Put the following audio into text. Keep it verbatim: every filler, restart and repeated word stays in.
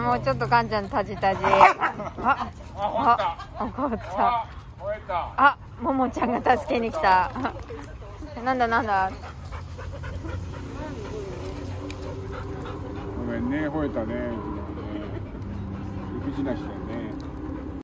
もうちょっとカンちゃんタジタジ。あ、あ、怒った。あ、ももちゃんが助けに来た。なんだなんだ。 ごめんね、吠えたね。指品したよね。